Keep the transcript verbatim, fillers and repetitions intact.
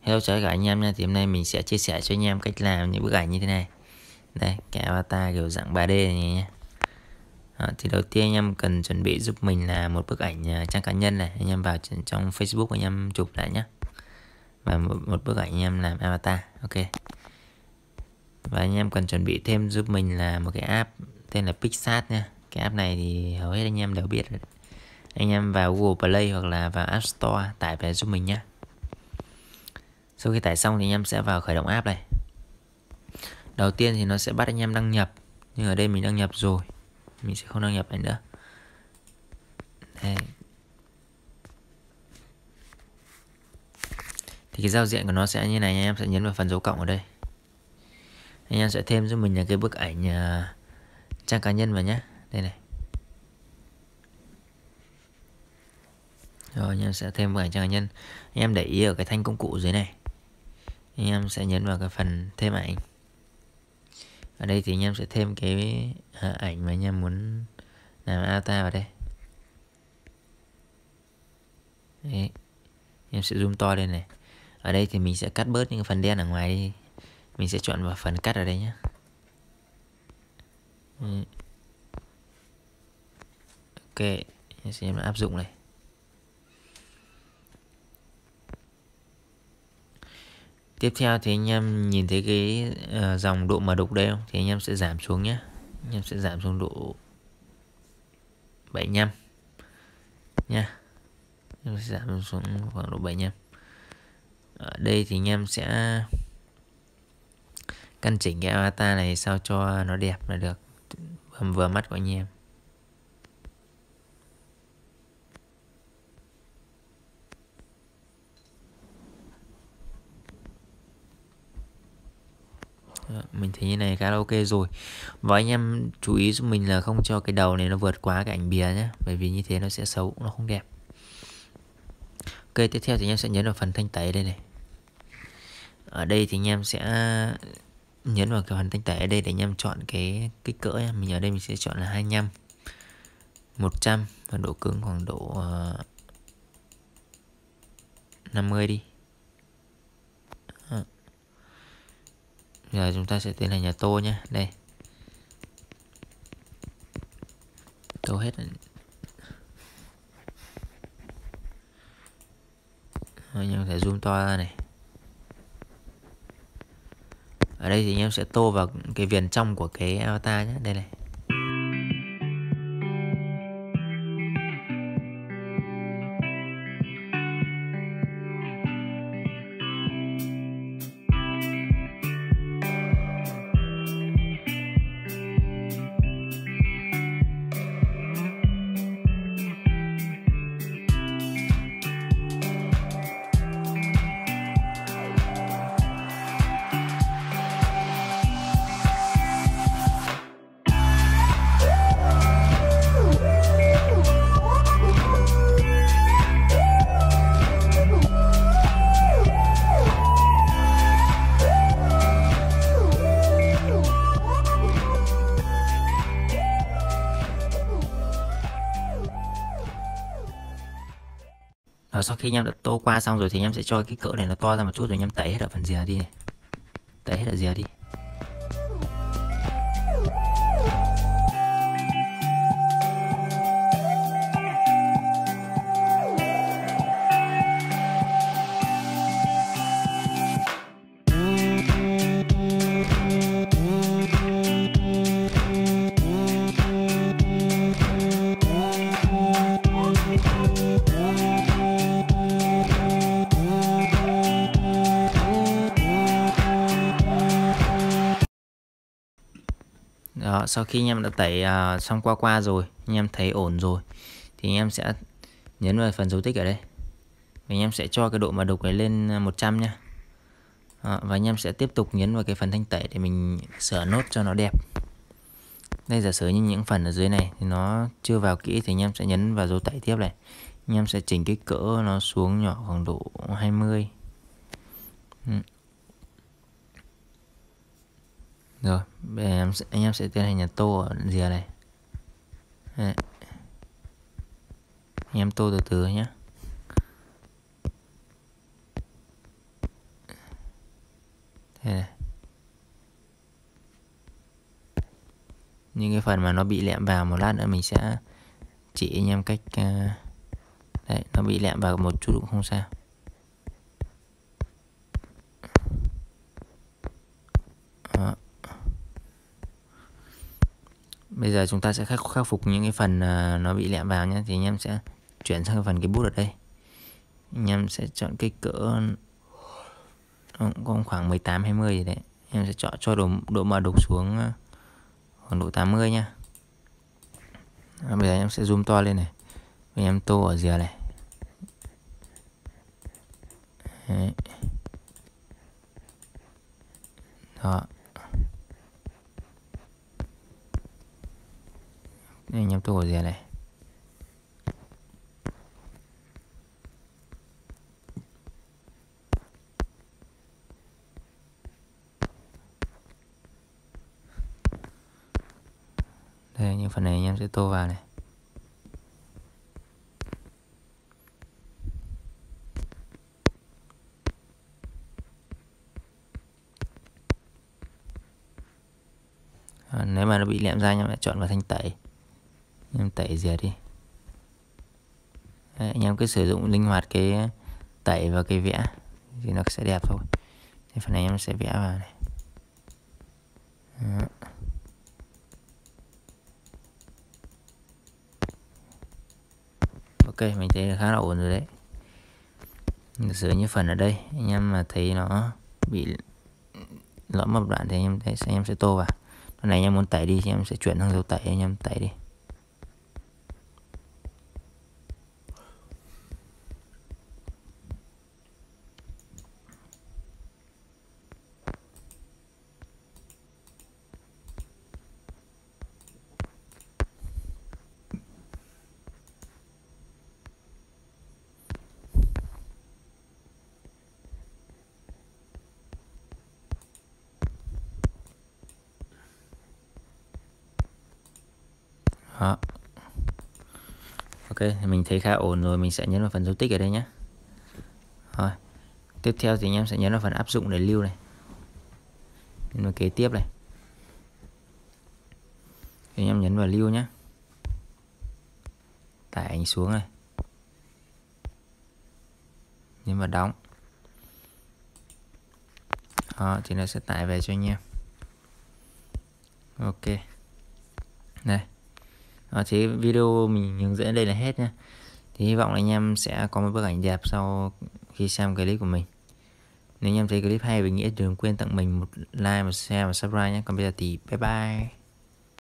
Hello chào tất cả anh em nha. Thì hôm nay mình sẽ chia sẻ cho anh em cách làm những bức ảnh như thế này. Đây, cái avatar kiểu dạng ba D này nha. Đó, thì đầu tiên anh em cần chuẩn bị giúp mình là một bức ảnh trang cá nhân này. Anh em vào trong Facebook anh em chụp lại nhé. Và một, một bức ảnh anh em làm avatar. Ok. Và anh em cần chuẩn bị thêm giúp mình là một cái app tên là PicSat nha. Cái app này thì hầu hết anh em đều biết. Anh em vào Google Play hoặc là vào App Store tải về giúp mình nhé. Sau khi tải xong thì anh em sẽ vào khởi động app này. Đầu tiên thì nó sẽ bắt anh em đăng nhập. Nhưng ở đây mình đăng nhập rồi, mình sẽ không đăng nhập này nữa. Đây. Thì cái giao diện của nó sẽ như này. Anh em sẽ nhấn vào phần dấu cộng ở đây. Anh em sẽ thêm giúp mình là cái bức ảnh uh, trang cá nhân vào nhé. Đây này. Rồi anh em sẽ thêm bức ảnh trang cá nhân. Anh em để ý ở cái thanh công cụ dưới này. Anh em sẽ nhấn vào cái phần thêm ảnh. Ở đây thì anh em sẽ thêm cái uh, ảnh mà anh em muốn làm avatar vào đây. Đấy. Em sẽ zoom to lên này. Ở đây thì mình sẽ cắt bớt những phần đen ở ngoài đi. Mình sẽ chọn vào phần cắt ở đây nhé. Ok, em sẽ áp dụng này. Tiếp theo thì anh em nhìn thấy cái uh, dòng độ mờ đục đây không? Thì anh em sẽ giảm xuống nhé. Anh em sẽ giảm xuống độ bảy mươi lăm nha. Em sẽ giảm xuống khoảng độ bảy mươi lăm. Ở đây thì anh em sẽ căn chỉnh cái avatar này sao cho nó đẹp là được, vừa, vừa mắt của anh em. Mình thấy như này khá là ok rồi. Và anh em chú ý giúp mình là không cho cái đầu này nó vượt quá cái ảnh bìa nhé, bởi vì như thế nó sẽ xấu, nó không đẹp. Ok, tiếp theo thì anh em sẽ nhấn vào phần thanh tẩy đây này. Ở đây thì anh em sẽ nhấn vào cái phần thanh tẩy ở đây để anh em chọn cái kích cỡ nhé. Mình ở đây mình sẽ chọn là hai mươi lăm, một trăm và độ cứng khoảng độ uh, năm mươi đi. Đó. Giờ chúng ta sẽ tiến hành là tô nhé. Đây. Tô hết. Anh em phải zoom to ra này. Ở đây thì anh em sẽ tô vào cái viền trong của cái avatar nhé. Đây này. Rồi sau khi anh em đã tô qua xong rồi thì anh em sẽ cho cái cỡ này nó to ra một chút rồi anh em tẩy hết ở phần rìa đi này. Tẩy hết ở rìa đi. Đó, sau khi anh em đã tẩy uh, xong qua qua rồi, anh em thấy ổn rồi thì anh em sẽ nhấn vào phần dấu tích ở đây. Và anh em sẽ cho cái độ mờ đục này lên một trăm nha. Đó, và anh em sẽ tiếp tục nhấn vào cái phần thanh tẩy để mình sửa nốt cho nó đẹp. Đây giả sử như những phần ở dưới này thì nó chưa vào kỹ thì anh em sẽ nhấn vào dấu tẩy tiếp này. Anh em sẽ chỉnh kích cỡ nó xuống nhỏ khoảng độ hai mươi. Ừ. Rồi, bây giờ em sẽ, anh em sẽ tiến hành là tô ở rìa này. Đấy. Anh em tô từ từ nhé. Đây này. Những cái phần mà nó bị lẹm vào, một lát nữa mình sẽ chỉ anh em cách uh, đấy, nó bị lẹm vào một chút cũng không sao. Đó. Bây giờ chúng ta sẽ khắc, khắc phục những cái phần uh, nó bị lẹm vào nhé. Thì anh em sẽ chuyển sang cái phần cái bút ở đây. Anh em sẽ chọn kích cỡ có khoảng mười tám hai mươi gì đấy. Em sẽ chọn cho độ độ mờ đục xuống khoảng độ tám mươi nha. À, bây giờ em sẽ zoom to lên này. Bây giờ em tô ở rìa này. Đấy. Đó. Đây, anh em tô ở rìa này. Đây, những phần này anh em sẽ tô vào này. À, nếu mà nó bị lẹm ra anh em lại chọn vào thanh tẩy. Anh em tẩy rìa đi. Đấy, anh em cứ sử dụng linh hoạt cái tẩy và cái vẽ thì nó sẽ đẹp thôi. Thì phần này em sẽ vẽ vào này. Đó. Ok, mình thấy khá là ổn rồi đấy. Sửa như phần ở đây anh em mà thấy nó bị lõm một đoạn thì anh em thấy anh em sẽ tô vào. Đoạn này anh em muốn tẩy đi thì em sẽ chuyển sang dấu tẩy, anh em tẩy đi. Đó. Ok, mình thấy khá ổn rồi, mình sẽ nhấn vào phần dấu tích ở đây nhé. Rồi. Tiếp theo thì anh em sẽ nhấn vào phần áp dụng để lưu này. Nhấn vào kế tiếp này. Thì anh em nhấn vào lưu nhé. Tải ảnh xuống này. Nhấn vào đóng. Đó, thì nó sẽ tải về cho anh em. Ok. Đây. Đó, thì video mình hướng dẫn đây là hết nha. Thì hy vọng là anh em sẽ có một bức ảnh đẹp sau khi xem clip của mình. Nếu anh em thấy clip hay và nghĩa đừng quên tặng mình một like, một share và subscribe nhé. Còn bây giờ thì bye bye.